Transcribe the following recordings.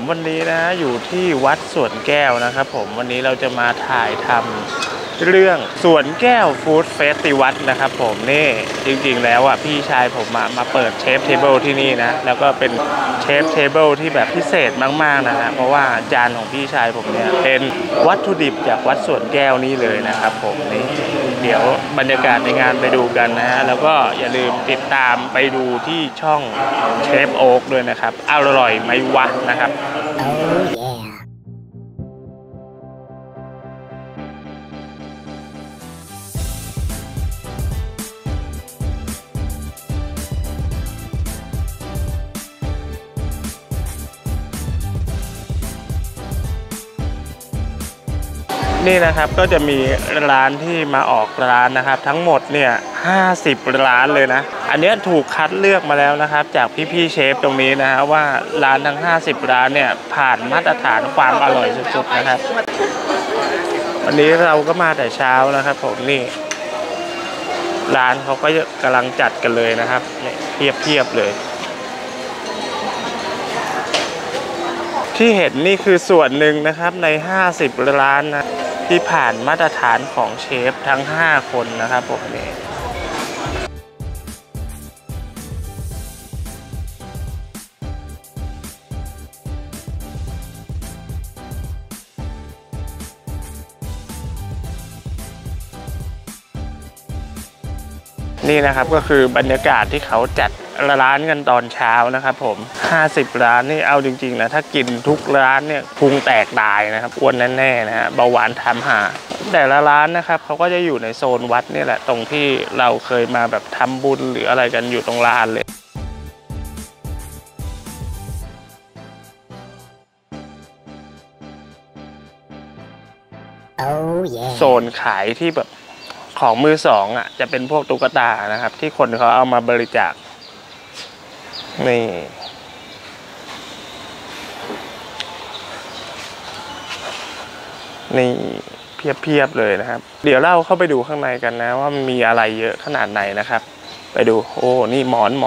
วันนี้นะอยู่ที่วัดสวนแก้วนะครับผมวันนี้เราจะมาถ่ายทำเรื่องสวนแก้วฟู้ดเฟสติวัลนะครับผมนี่จริงๆแล้วอ่ะพี่ชายผมมาเปิดเชฟเทเบิลที่นี่นะแล้วก็เป็นเชฟเทเบิลที่แบบพิเศษมากๆนะฮะเพราะว่าจานของพี่ชายผมเนี่ยเป็นวัตถุดิบจากวัดสวนแก้วนี้เลยนะครับผมนี่เดี๋ยวบรรยากาศในงานไปดูกันนะฮะแล้วก็อย่าลืมติดตามไปดูที่ช่องเชฟโอ๊กด้วยนะครับอร่อยไหมวะนะครับนี่นะครับก็จะมีร้านที่มาออกร้านนะครับทั้งหมดเนี่ย50ร้านเลยนะอันนี้ถูกคัดเลือกมาแล้วนะครับจากพี่ๆเชฟตรงนี้นะฮะว่าร้านทั้ง50ร้านเนี่ยผ่านมาตรฐานความอร่อยสุดๆนะครับวันนี้เราก็มาแต่เช้านะครับผมนี่ร้านเขาก็กำลังจัดกันเลยนะครับเพียบเลยที่เห็นนี่คือส่วนหนึ่งนะครับใน50ร้านนะที่ผ่านมาตรฐานของเชฟทั้ง5คนนะครับผมนี่นะครับก็คือบรรยากาศที่เขาจัดร้านกันตอนเช้านะครับผม50ร้านนี่เอาจริงๆนะถ้ากินทุกร้านเนี่ยพุงแตกตายนะครับอ้วนแน่ๆนะฮะเบาหวานทำหาแต่ละร้านนะครับเขาก็จะอยู่ในโซนวัดนี่แหละตรงที่เราเคยมาแบบทำบุญหรืออะไรกันอยู่ตรงลานเลยโซนขายที่แบบของมือสองอ่ะจะเป็นพวกตุ๊กตานะครับที่คนเขาเอามาบริจาคนี่เพียบเลยนะครับเดี๋ยวเราเข้าไปดูข้างในกันนะว่ามันมีอะไรเยอะขนาดไหนนะครับไปดูโอ้นี่หมอน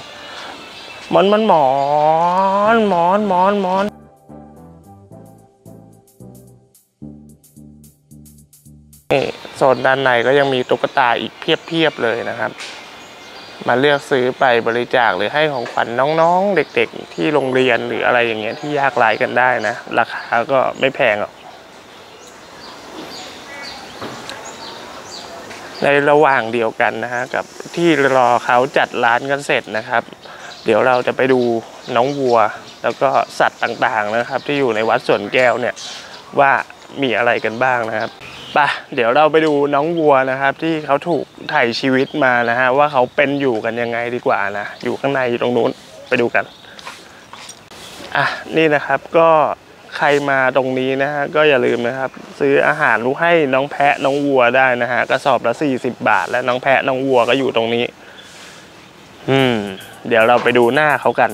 โซนด้านในก็ยังมีตุ๊กตาอีกเพียบเลยนะครับมาเลือกซื้อไปบริจาคหรือให้ของขวัญน้องๆเด็กๆที่โรงเรียนหรืออะไรอย่างเงี้ยที่ยากไร้กันได้นะราคาก็ไม่แพงหรอกในระหว่างเดียวกันนะฮะกับที่รอเขาจัดร้านกันเสร็จนะครับเดี๋ยวเราจะไปดูน้องวัวแล้วก็สัตว์ต่างๆนะครับที่อยู่ในวัดสวนแก้วเนี่ยว่ามีอะไรกันบ้างนะครับไปเดี๋ยวเราไปดูน้องวัวนะครับที่เขาถูกถ่ายชีวิตมานะฮะว่าเขาเป็นอยู่กันยังไงดีกว่านะอยู่ข้างในตรงนู้นไปดูกันนี่นะครับก็ใครมาตรงนี้นะฮะก็อย่าลืมนะครับซื้ออาหารลูกให้น้องแพะน้องวัวได้นะฮะกระสอบละ40 บาทและน้องแพะน้องวัวก็อยู่ตรงนี้เดี๋ยวเราไปดูหน้าเขากัน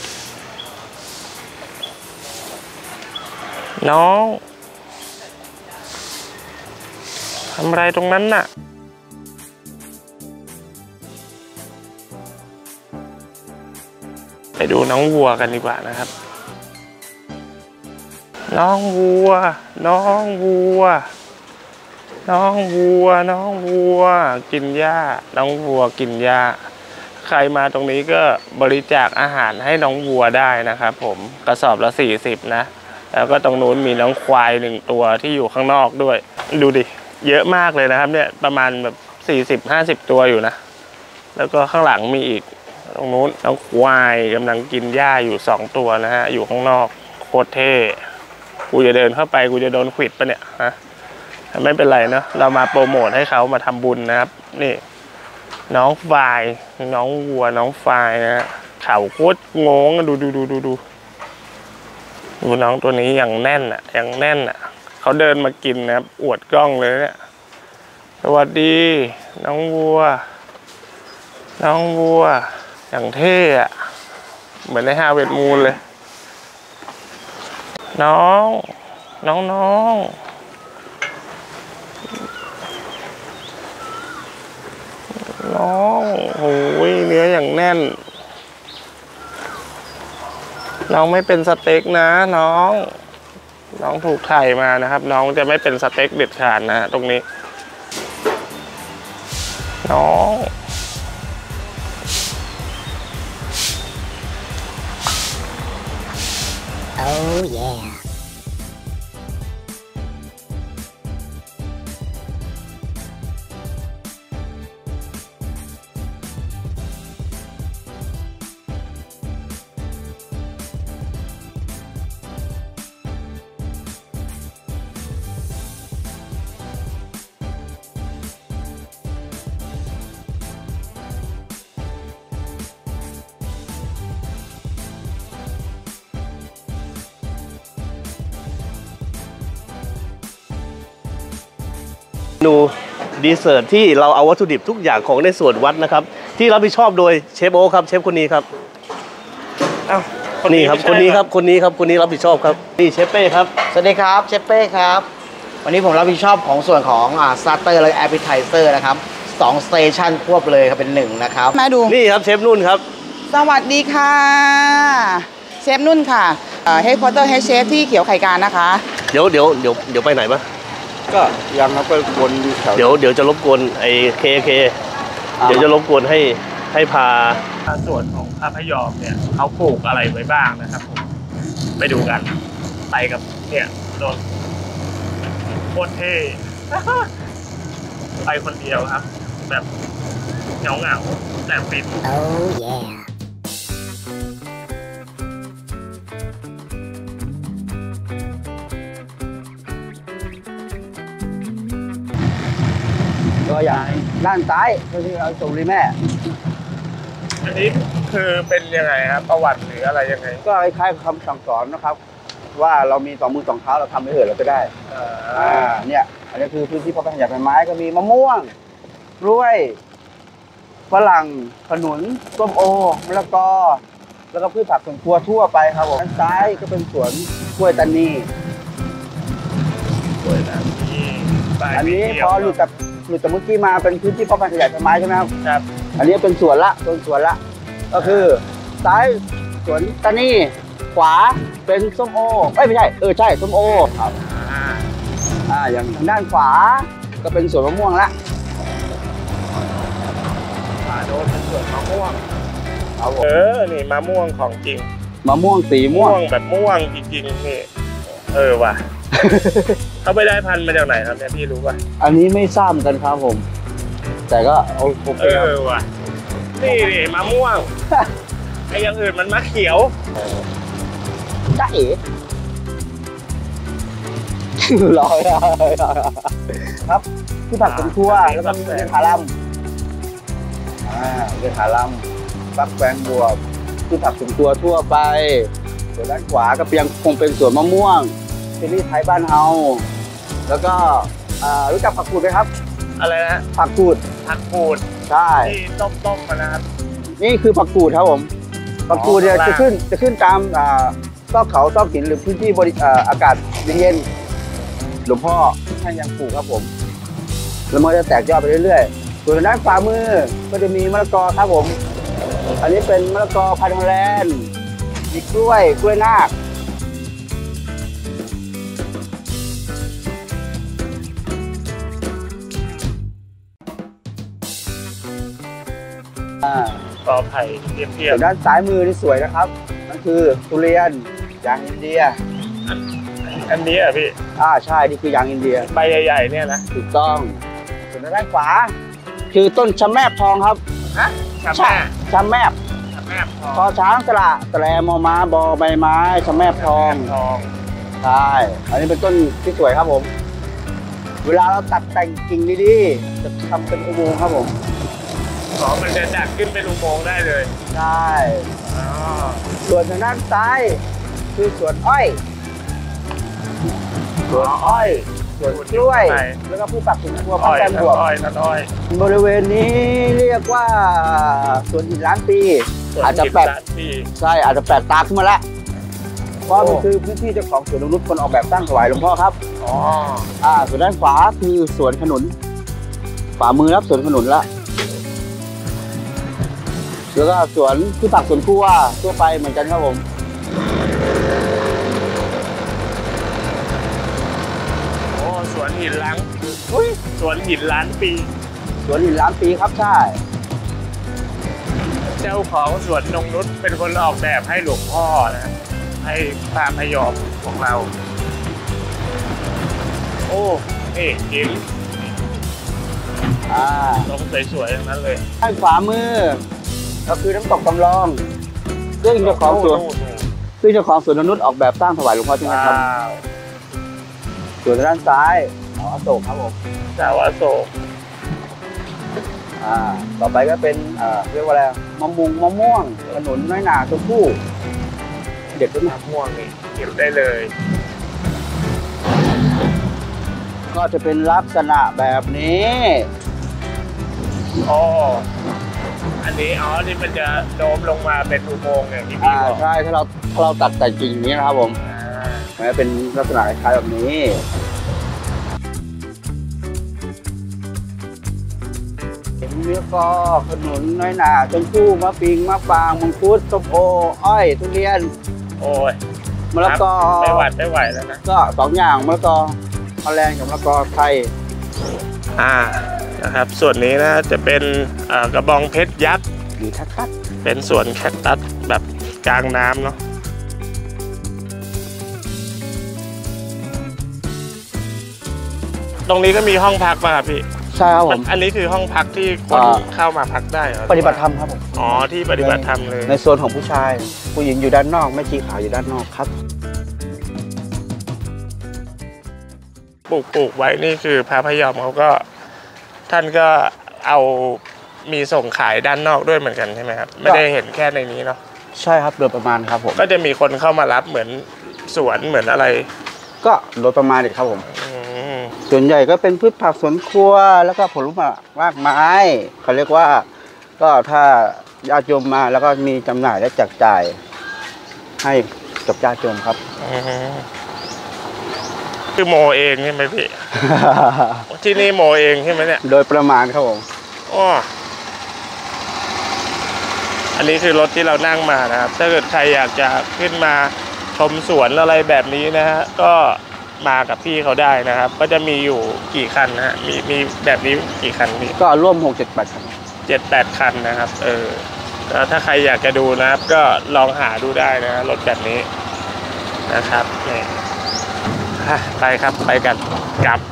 น้องทำอะไรตรงนั้นน่ะไปดูน้องวัวกันดีกว่านะครับน้องวัวกินหญ้าน้องวัวกินหญ้าใครมาตรงนี้ก็บริจาคอาหารให้น้องวัวได้นะครับผมกระสอบละ40นะแล้วก็ตรงนู้นมีน้องควาย1ตัวที่อยู่ข้างนอกด้วยดูดิเยอะมากเลยนะครับเนี่ยประมาณแบบ40-50ตัวอยู่นะแล้วก็ข้างหลังมีอีกตรงนู้นน้องควายกำลังกินหญ้าอยู่2ตัวนะฮะอยู่ข้างนอกโคตรเท่กูจะเดินเข้าไปกูจะโดนขวิดปะเนี่ยฮะไม่เป็นไรเนาะเรามาโปรโมทให้เขามาทำบุญนะครับนี่น้องควายน้องวัวน้องควายนะเขาโคตรงงดูน้องตัวนี้อย่างแน่นเขาเดินมากินนะครับอวดกล้องเลยเนี่ยสวัสดีน้องวัวอย่างเท่อะเหมือนในฮาร์เวิร์ดมูนเลยน้องโอ้ยเนื้ออย่างแน่นน้องไม่เป็นสเต็กนะน้องถูกไถ่มานะครับน้องจะไม่เป็นสเต็กเด็ดขาดนะตรงนี้น้อง Oh yeah. นูดีเซอร์ทที่เราเอาวัตถุดิบทุกอย่างของในส่วนวัดนะครับที่รับผิดชอบโดยเชฟโอครับเชฟคนนี้ครับนี่ครับคนนี้รับผิดชอบครับนี่เชฟเป้ครับสวัสดีครับเชฟเป้ครับวันนี้ผมรับผิดชอบของส่วนของสตาร์เตอร์และแอปเปิลไทเซอร์นะครับ2สเตชันควบเลยครับเป็น1นะครับมาดูนี่ครับเชฟนุ่นครับสวัสดีค่ะเชฟนุ่นค่ะเฮดพอเตอร์เฮดเชฟที่เขียวไข่การนะคะเดี๋ยวไปไหนปะก็ยังครับก็วนเดี๋ยวจะรบกวนไอ้เคเดี๋ยวจะรบกวนให้พาส่วนของพระพยอมเนี่ยเขาปลูกอะไรไว้บ้างนะครับผมไปดูกันไปกับเนี่ยโดนโคตรเท่ ไปคนเดียวครับแบบเหงาแต่ฟิน Oh yeah ก็อย่างด้านซ้ายก็ที่เราส่งรีแม่อันนี้คือเป็นยังไงครับประวัติหรืออะไรยังไงก็คล้ายๆคำสั่งสอนนะครับว่าเรามี2 มือ 2 เท้าเราทำไปเถอะเราก็ได้เนี่ยอันนี้คือพื้นที่เพาะพันธุ์ขยายพันธุ์ไม้ก็มีมะม่วงกล้วยฝรั่งขนุนส้มโอมะละกอแล้วก็พืชผักสวนครัวทั่วไปครับผมด้านซ้ายก็เป็นสวนกล้วยตานีอันนี้พอหลุดจากเมื่อกี้มาเป็นพื้นที่เพาะพันธุ์ขยายพันธุ์ไม้ใช่ไหมครับอันนี้เป็นสวนละก็คือซ้ายสวนตานีขวาเป็นส้มโอไม่ใช่ใช่ส้มโอครับอย่างด้านขวาก็เป็นสวนมะม่วงละโดนเป็นสวนมะม่วงนี่มะม่วงของจริงมะม่วงสีม่วงแบบม่วงจริงๆนี่ว่ะ เขาไปได้พันธุ์มาจากไหนครับเนี่ยพี่รู้ป่ะอันนี้ไม่ทราบเหมือนกันครับผมแต่ก็โอเคว่ะนี่มะม่วงไอ้อย่างอื่นมันมะเขียวจ้าเอ๋รอครับที่ผักเป็นทั่วแล้วก็มีเป็นขาลัมเป็นขาลัมฟักแฟงบวบที่ผักเป็นตัวทั่วไปส่วนด้านขวาก็ยังคงเป็นสวนมะม่วงซีรีส์ไทยบ้านเฮาแล้วก็รู้จักผักกูดไหมครับอะไรนะผักกูดใช่ที่ต้มมานะครับนี่คือผักกูดครับผมผักกูดเนี่ยจะขึ้นตามซอกเขาซอกหินหรือพื้นที่อากาศเย็นๆหลวงพ่อท่านยังปลูกครับผมแล้วมันจะแตกยอดไปเรื่อยๆส่วนด้านขวามือก็จะมีมะละกอครับผมอันนี้เป็นมะละกอพันธุ์ฮอลแลนด์มีกล้วยนาคกอไผ่เทียบด้านซ้ายมือนี่สวยนะครับนั่นคือทุเรียนยางอินเดียอันนี้อ่ะพี่ใช่นี่คือยางอินเดียใบใหญ่ๆเนี่ยนะถูกต้องส่วนด้านขวาคือต้นชะแมบทองครับชะแมบทอช้างสระแตรมอม้าบอใบไม้ชะแมบทองใช่อันนี้เป็นต้นที่สวยครับผมเวลาเราตัดแต่งกิ่งดีๆจะทำเป็นอุโมงค์ครับผมมันจะดักขึ้นเป็นอุโมงค์ได้เลยใช่ส่วนทางด้านซ้ายคือสวนอ้อยสวนกล้วยแล้วก็พืชผักสวนครัวพันธุ์แปลงบวบบริเวณนี้เรียกว่าสวนหินล้านปีอาจจะแปลกใช่อาจจะแปลกตาขึ้นมาแล้วเพราะมันคือพื้นที่เจ้าของสวนนกนุชคนออกแบบสร้างถวายหลวงพ่อครับส่วนด้านขวาคือสวนขนุนขวามือรับสวนขนุนละแล้วก็สวนพืชผักสวนครัวทั่วไปเหมือนกันครับผมหินล้างสวนหินล้านปีสวนหินล้านปีครับใช่เจ้าของสวนนงนุชเป็นคนออกแบบให้หลวงพ่อนะให้พระพยอมของเราโอ้นี่หินลงสวยๆอย่างนั้นเลยด้านขวามือก็คือน้ำตกจำลองซึ่งเจ้าของสวนนงนุชออกแบบสร้างถวายหลวงพ่อที่นั่นครับส่วนด้านซ้ายเสาอโศกครับผมเสาอโศกต่อไปก็เป็นเรียกว่าอะไรมะม่วงขนุนน้อยหนาชมพู่เด็ดต้นมะม่วงนี่เก็บได้เลยก็จะเป็นลักษณะแบบนี้อันนี้นี่มันจะโน้มลงมาเป็นอุโมงค์อย่างที่พี่บอกใช่ถ้าเราตัดแต่จริงนี้นะครับผมมันจะเป็นลักษณะคล้ายแบบนี้เนื้อก็ขนุนน้อยหนาชมพู่มะปิงมะปรางมังคุดส้มโออ้อยทุเรียนมะละกอไม่ไหวแล้วนะก็2อย่างมะละกอฮอลแลนด์กับมะละกอไทยนะครับส่วนนี้นะจะเป็นกระบองเพชรยักษ์มีแคคตัสเป็นสวนแคคตัสแบบกลางน้ำเนาะตรงนี้ก็มีห้องพักป่ะครับพี่ใช่ครับผมอันนี้คือห้องพักที่คนเข้ามาพักได้เหรอปฏิบัติธรรมครับผมที่ปฏิบัติธรรมเลยในโซนของผู้ชายผู้หญิงอยู่ด้านนอกแม่ชีขาวอยู่ด้านนอกครับปลูกไว้นี่คือพระพยอมเขาก็ท่านก็เอามีส่งขายด้านนอกด้วยเหมือนกันใช่ไหมครับไม่ได้เห็นแค่ในนี้เนาะใช่ครับโดยประมาณครับผมก็จะมีคนเข้ามารับเหมือนสวนเหมือนอะไรก็โดยประมาณเด็กครับผมส่วนใหญ่ก็เป็นพืชผักสวนครัวแล้วก็ผลไม้มากมายเขาเรียกว่าก็ถ้าญาติโยมมาแล้วก็มีจำหน่ายและแจกจ่ายให้กับญาติโยมครับคือโมเองใช่ไหมพี่ ที่นี่โมเองใช่ไหมเนี่ยโดยประมาณครับผมอันนี้คือรถที่เรานั่งมานะครับถ้าเกิดใครอยากจะขึ้นมาชมสวนอะไรแบบนี้นะฮะก็มากับพี่เขาได้นะครับก็จะมีอยู่กี่คันนะฮะมีแบบนี้กี่คันพี่ก็ร่วม6-7-8 คัน 7-8 คันนะครับแล้วถ้าใครอยากจะดูนะครับก็ลองหาดูได้นะรถแบบนี้นะครับนี่ไปครับไปกันกลับ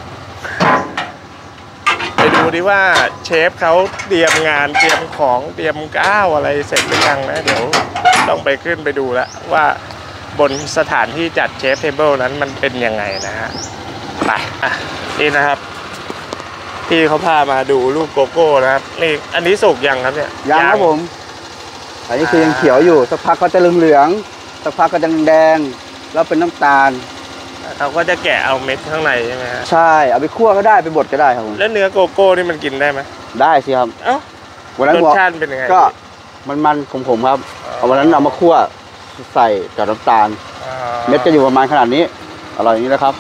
ไปดูดิว่าเชฟเขาเตรียมงานเตรียมของเตรียมก้าวอะไรเสร็จหรือยังนะเดี๋ยวต้องไปขึ้นไปดูแล้วว่าบนสถานที่จัดเชฟเทเบิลนั้นมันเป็นยังไงนะฮะไปนี่นะครับที่เขาพามาดูลูกโกโก้นะครับนี่อันนี้สุกยังครับเนี่ยยังครับผมอันนี้คือยังเขียวอยู่สักพักก็จะเหลืองสักพักก็แดงแล้วเป็นน้ำตาลเขาก็จะแกะเอาเม็ดข้างในใช่ไหมฮะใช่เอาไปคั่วก็ได้ไปบดก็ได้ครับผมแล้วเนื้อโกโก้นี่มันกินได้ไหมได้สิครับวันนั้นรสชาติเป็นยังไงก็มันขมๆครับวันนั้นเอามาคั่วใส่กับน้ำตาลเม็ดจะอยู่ประมาณขนาดนี้อร่อยอย่างนี้แล้วครับ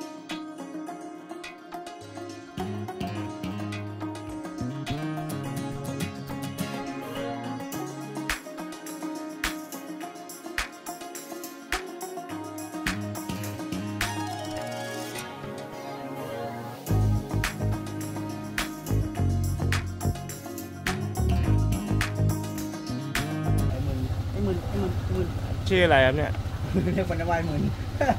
ชื่ออะไรครับเนี่ยเรียกคนได้ไหวหมื่น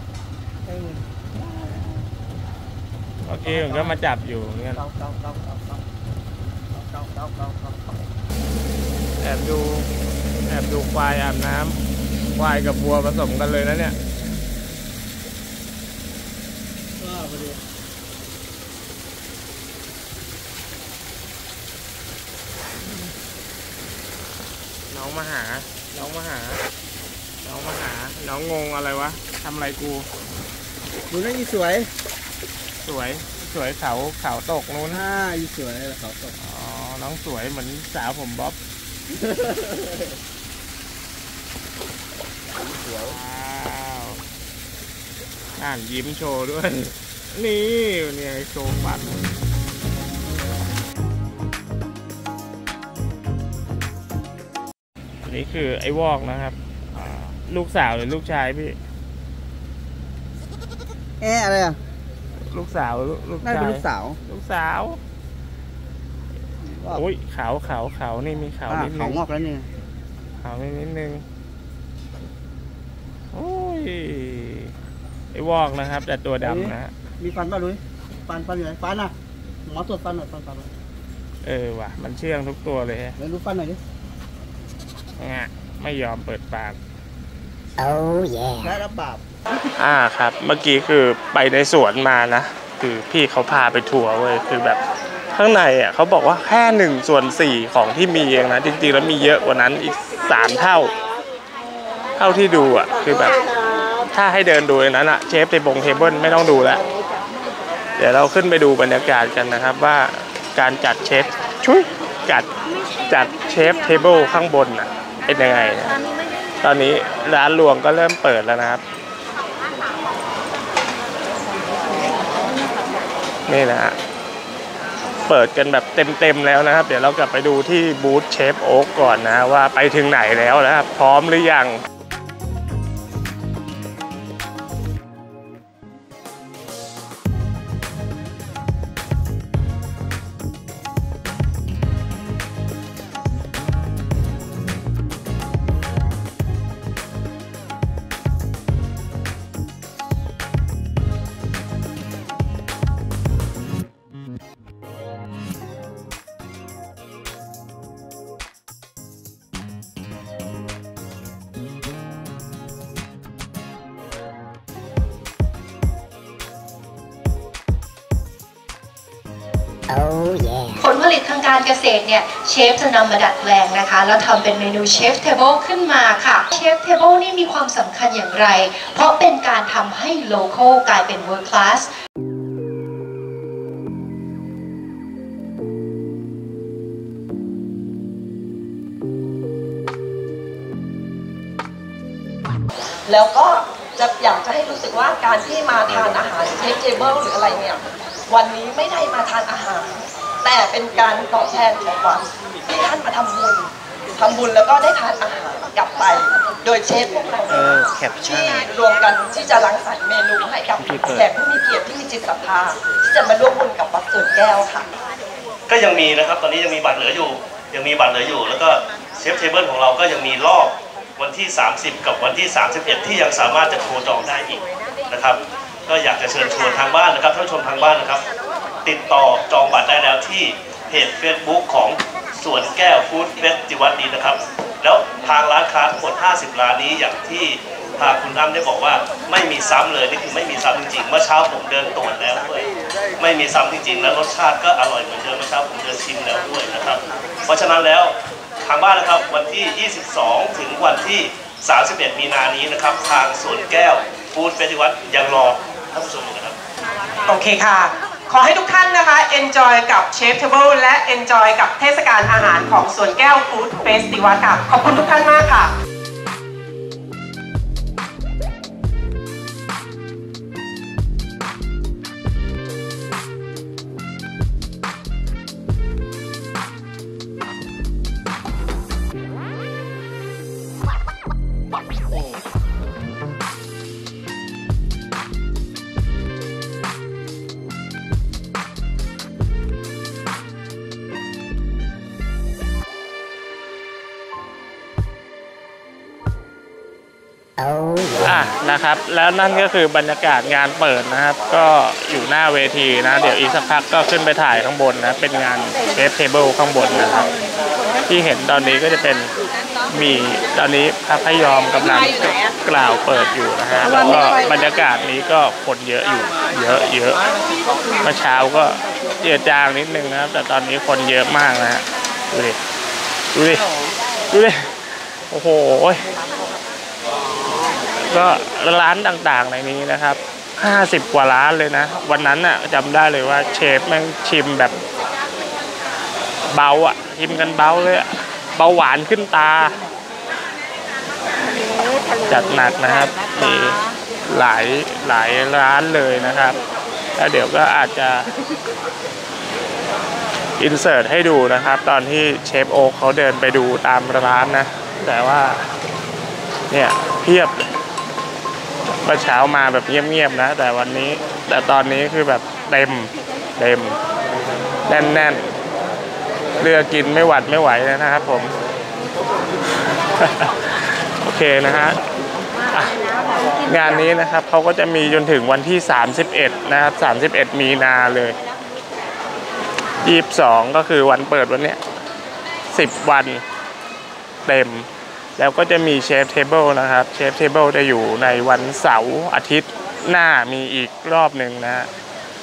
โอเคผมก็มาจับอยู่เนี่ยแอบดูควายอาบน้ำควายกับวัวผสมกันเลยนะเนี่ยน้องมาหาน้องงงอะไรวะทำอะไรกูดูนั่นอีสวยเขาตกนู้นอีสวยเขาตกน้องสวยเหมือนสาวผมบ๊อบยิ้มโชว์ด้วยนี่โชว์ฟันนี่คือไอ้วอกนะครับลูกสาวหรือลูกชายพี่อะไรอ่ะลูกสาวลูกน่าจะชายเป็นลูกสาวลูกสาวโอ้ยเขานี่มีเขานิดนึเขางงอกแล้วเนี่ยเขานิดนึงโอ้ยไอ้วอกนะครับ แต่ตัวดำนะฮะมีฟันป่ะลุยฟันอยู่ไหนฟันอ่ะหมอตรวจฟันหน่อยฟันว่ะมันเชื่องทุกตัวเลยฮะเดี๋ยวดูฟันหน่อยดิไม่ยอมเปิดปากได้รับบาปครับ เมื่อกี้คือไปในสวนมานะ คือพี่เขาพาไปทัวร์เว้ยคือแบบข้างในอ่ะเขาบอกว่าแค่1/4ของที่มีเองนะจริงๆแล้วมีเยอะกว่านั้นอีก3 เท่าที่ดูอ่ะคือแบบถ้าให้เดินดูอย่างนั้นอ่ะเชฟเทเบิลไม่ต้องดูแล้วเดี๋ยวเราขึ้นไปดูบรรยากาศกันนะครับว่าการจัดเชฟจัดเชฟเทเบิลข้างบนอ่ะเป็นยังไงนะตอนนี้ร้านรวงก็เริ่มเปิดแล้วนะครับนี่นะฮะเปิดกันแบบเต็มแล้วนะครับเดี๋ยวเรากลับไปดูที่บูธเชฟโอ๊กก่อนนะว่าไปถึงไหนแล้วนะครับพร้อมหรือยังผลผลิตทางการเกษตรเนี่ยเชฟจะนำมาดัดแปลงนะคะแล้วทำเป็นเมนูเชฟเทเบิลขึ้นมาค่ะเชฟเทเบิลนี่มีความสำคัญอย่างไรเพราะเป็นการทำให้โลคอลกลายเป็นเวิร์คคลาสแล้วก็จะอยากจะให้รู้สึกว่าการที่มาทานอาหารเชฟเทเบิลหรืออะไรเนี่ยวันนี้ไม่ได้มาทานอาหารแต่เป็นการตอบแทนของวัดที่ท่านมาทำบุญแล้วก็ได้ทานอาหารกลับไปโดยเชฟพวกเราที่รวมกันที่จะรังสรรค์เมนูให้กับแขกผู้มีเกียรติที่มีจิตศรัทธาที่จะมาร่วมบุญกับวัดสวนแก้วค่ะก็ยังมีนะครับตอนนี้ยังมีบัตรเหลืออยู่แล้วก็เชฟเทเบิลของเราก็ยังมีรอบวันที่30กับวันที่31ที่ยังสามารถจะโทรจองได้อีกนะครับก็อยากจะเชิญชวนทางบ้านนะครับท่านผู้ชมทางบ้านนะครับติดต่อจองบัตรได้แล้วที่เพจ Facebook ของสวนแก้วฟู้ดเฟสติวัลนี้นะครับแล้วทางร้านค้าทั้งหมด50ร้านนี้อย่างที่ทางคุณอ้ำได้บอกว่าไม่มีซ้ำเลยนี่คือไม่มีซ้ำจริงๆเมื่อเช้าผมเดินตรวจแล้วด้วยไม่มีซ้ำจริงๆแล้วรสชาติก็อร่อยเหมือนเดิมเมื่อเช้าผมเดินชิมแล้วด้วยนะครับเพราะฉะนั้นแล้วทางบ้านนะครับวันที่22ถึงวันที่31มีนานี้นะครับทางสวนแก้วฟู้ดเฟสติวัลยังรอท่านผู้ชมอยู่นะครับโอเคค่ะขอให้ทุกท่านนะคะ enjoy กับเชฟเทเบิลและ enjoy กับเทศกาลอาหารของสวนแก้วฟู้ดเฟสติวัลค่ะขอบคุณทุกท่านมากค่ะนะครับแล้วนั่นก็คือบรรยากาศงานเปิดนะครับก็อยู่หน้าเวทีนะเดี๋ยวอีกสักพักก็ขึ้นไปถ่ายข้างบนนะเป็นงานเชฟเทเบิลข้างบนนะครับที่เห็นตอนนี้ก็จะเป็นมีตอนนี้พระพยอมกำลังกล่าวเปิดอยู่นะฮะแล้วก็บรรยากาศนี้ก็คนเยอะอยู่เยอะเมื่อเช้าก็เจือจางนิดนึงนะครับแต่ตอนนี้คนเยอะมากนะฮะดูดิโอ้โหก็ร้านต่างๆในนี้นะครับ50 กว่าร้านเลยนะวันนั้นน่ะจำได้เลยว่าเชฟแม่งชิมแบบเบาอ่ะชิมกันเบาเลยอ่ะเบาหวานขึ้นตาจัดหนักนะครับมีหลายร้านเลยนะครับแล้วเดี๋ยวก็อาจจะอินเสิร์ตให้ดูนะครับตอนที่เชฟโอ๊คเขาเดินไปดูตามร้านนะแต่ว่าเนี่ยเพียบเมื่อเช้ามาแบบเงียบๆนะแต่ตอนนี้คือแบบเต็มแน่นเรือกินไม่หวัดไม่ไหวเลยนะครับผม โอเคนะฮะงานนี้นะครับเขาก็จะมีจนถึงวันที่31นะครับ31มีนาเลย22ก็คือวันเปิดวันเนี้ย10วันเต็มแล้วก็จะมีเชฟเทเบิลนะครับเชฟเทเบิลจะอยู่ในวันเสาร์อาทิตย์หน้ามีอีกรอบหนึ่งนะฮะ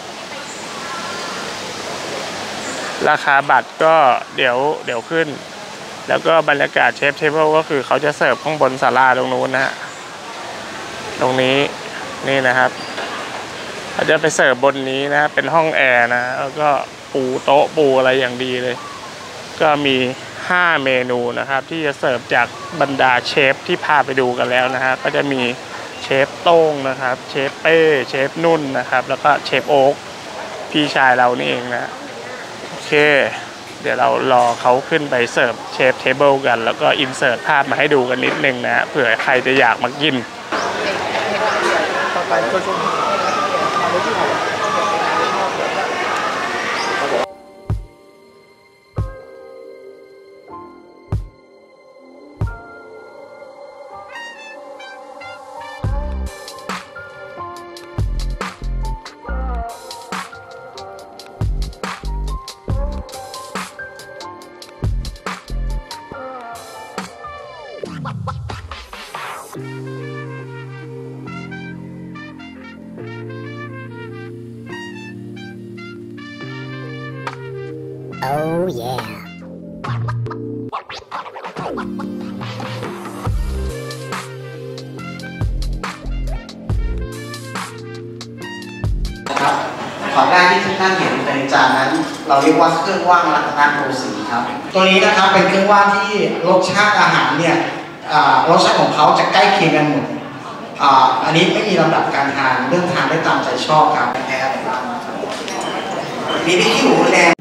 ราคาบัตรก็เดี๋ยวขึ้นแล้วก็บรรยากาศเชฟเทเบิลก็คือเขาจะเสิร์ฟข้างบนศาลาตรงนู้นนะฮะตรงนี้นี่นะครับเขาจะไปเสิร์ฟบนนี้นะเป็นห้องแอร์นะแล้วก็ปูโต๊ะปูอะไรอย่างดีเลยก็มี5เมนูนะครับที่จะเสิร์ฟจากบรรดาเชฟที่พาไปดูกันแล้วนะฮะก็จะมีเชฟโต้งนะครับเชฟเป้เชฟนุ่นนะครับแล้วก็เชฟโอ๊คพี่ชายเรานี่เองนะโอเคเดี๋ยวเรารอเขาขึ้นไปเสิร์ฟเชฟเทเบิลกันแล้วก็อินเสิร์ตภาพมาให้ดูกันนิดนึงนะเผื่อใครจะอยากมากิน Oh yeah ครับของแรกที่ทุกท่านเห็นในจานนั้นเราเรียกว่าเครื่องว่างรัตนโกสินทร์ครับตัวนี้นะครับเป็นเครื่องว่างที่รสชาติอาหารเนี่ยรสชาติของเขาจะใกล้เคียงกันหมดอันนี้ไม่มีลำดับการทานเรื่องทานได้ตามใจชอบครับแพ้อะไรบ้างมีพริกขี้หนูแดง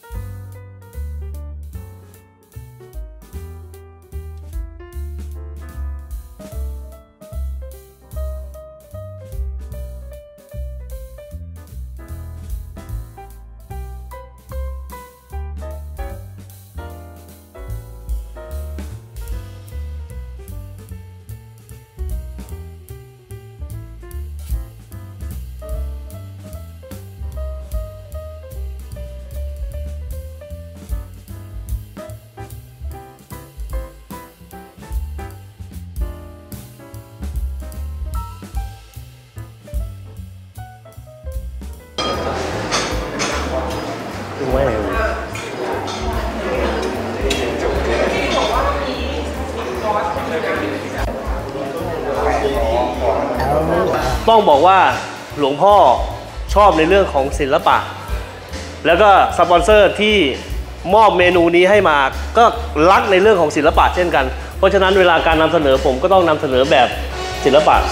ต้องบอกว่าหลวงพ่อชอบในเรื่องของศิลปะแล้วก็สปอนเซอร์ที่มอบเมนูนี้ให้มาก็รักในเรื่องของศิลปะเช่นกันเพราะฉะนั้นเวลาการนำเสนอผมก็ต้องนำเสนอแบบศิลปะ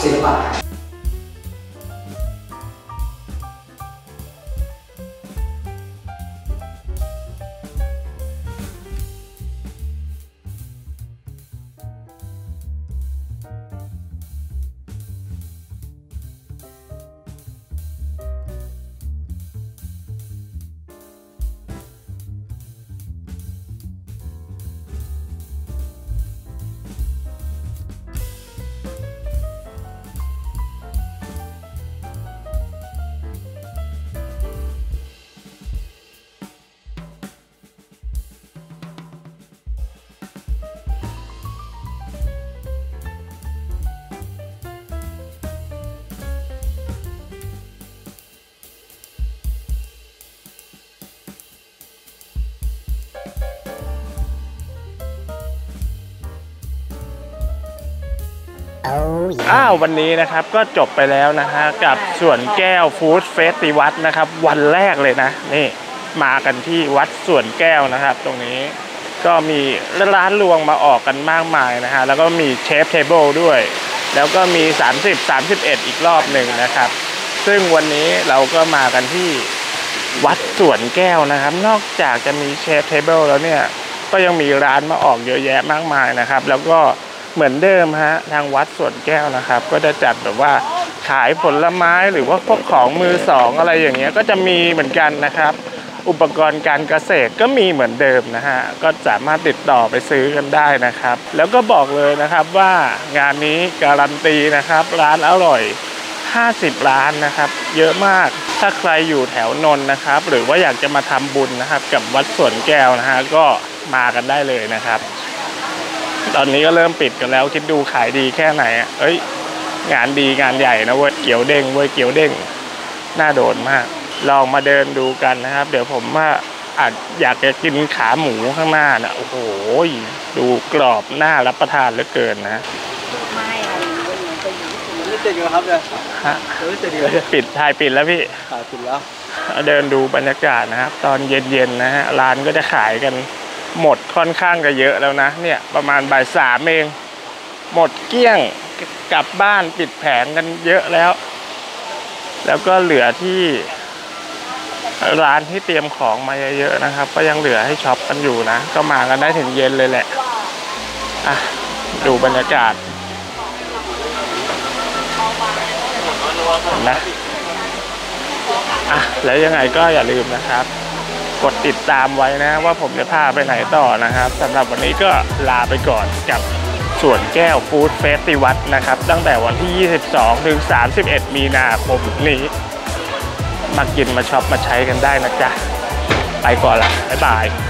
วันนี้นะครับก็จบไปแล้วนะฮะกับสวนแก้วฟู้ดเฟสติวัลนะครับวันแรกเลยนะนี่มากันที่วัดสวนแก้วนะครับตรงนี้ก็มีร้านรวงมาออกกันมากมายนะฮะแล้วก็มีเชฟเทเบิลด้วยแล้วก็มี30-31อีกรอบหนึ่งนะครับซึ่งวันนี้เราก็มากันที่วัดสวนแก้วนะครับนอกจากจะมีเชฟเทเบิลแล้วเนี่ยก็ยังมีร้านมาออกเยอะแยะมากมายนะครับแล้วก็เหมือนเดิมฮะทางวัดสวนแก้วนะครับก็จะจัดแบบว่าขายผลไม้หรือว่าพวกของมือสองอะไรอย่างเงี้ยก็จะมีเหมือนกันนะครับอุปกรณ์การเกษตรก็มีเหมือนเดิมนะฮะก็สามารถติดต่อไปซื้อกันได้นะครับแล้วก็บอกเลยนะครับว่างานนี้การันตีนะครับร้านอร่อย50 ร้านนะครับเยอะมากถ้าใครอยู่แถวนนท์นะครับหรือว่าอยากจะมาทำบุญนะครับกับวัดสวนแก้วนะฮะก็มากันได้เลยนะครับตอนนี้ก็เริ่มปิดกันแล้วคิดดูขายดีแค่ไหนเอ้ยงานดีงานใหญ่นะเว้ยเกี๊ยวเด้งเว้ยเกี๊ยวเด้งน่าโดนมากลองมาเดินดูกันนะครับเดี๋ยวผมว่าอาจอยากจะกินขาหมูข้างหน้านะโอ้โหดูกรอบน่ารับประทานเหลือเกินนะจะดีครับเนี่ยฮะจะดีเลยปิดถ่ายปิดแล้วพี่ปิดแล้วเดินดูบรรยากาศนะครับตอนเย็นๆนะฮะร้านก็จะขายกันหมดค่อนข้างจะเยอะแล้วนะเนี่ยประมาณบ่าย 3เองหมดเกลี้ยงกลับบ้านปิดแผงกันเยอะแล้วก็เหลือที่ร้านที่เตรียมของมาเยอะๆนะครับก็ยังเหลือให้ช็อปกันอยู่นะก็มากันได้ถึงเย็นเลยแหละดูบรรยากาศนะแล้วยังไงก็อย่าลืมนะครับกดติดตามไว้นะว่าผมจะพาไปไหนต่อนะครับสำหรับวันนี้ก็ลาไปก่อนกับสวนแก้วฟู้ดเฟสติวัลนะครับตั้งแต่วันที่22ถึง31มีนาคมนี้มากินมาช็อปมาใช้กันได้นะจ๊ะไปก่อนละบ๊ายบาย